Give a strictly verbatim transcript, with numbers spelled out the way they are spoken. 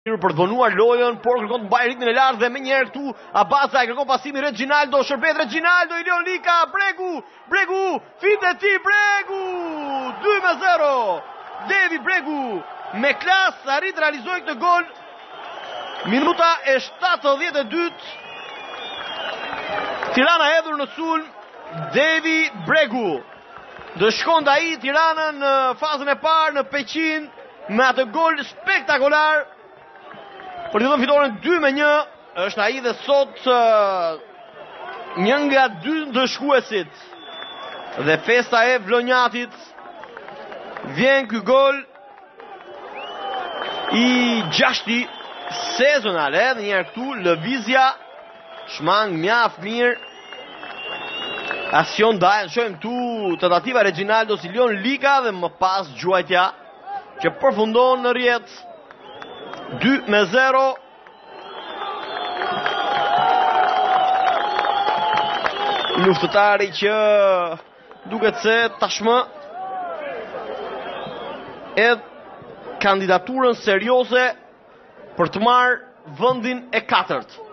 për të vonuar lojën, por kërkon të mbajë ritmin e lartë dhe menjëherë këtu Abaza e kërkon pasimin Reginaldo, shërbet Reginaldo, Ilion Lika, Bregu, Bregu, fit e tij Bregu, dy me zero. Devi Bregu me klas arrit të realizojë këtë gol. Minuta e shtatëdhjetë e dytë. Tirana hedhur në sulm, Devi Bregu. Do shkonte ai Tiranën në fazën e parë në Peqin me atë gol spektakolar. Për të dhënë fitoren dy me një, është ai dhe sot uh, një nga dy ndëshkuesit. Dhe festa e Vlonjatit. Vjen ky gol i gjashti sezonal, edhe një herë këtu lëvizja shmang mjaft mirë. Asion Dajan, shohim tu tentativa Reginaldo Ilion Lika dhe më pas gjuajtja që përfundon në rrjet. dy me zero. Luftëtari që duket se tashmë edhe kandidaturën serioze për të marrë vendin e katërt.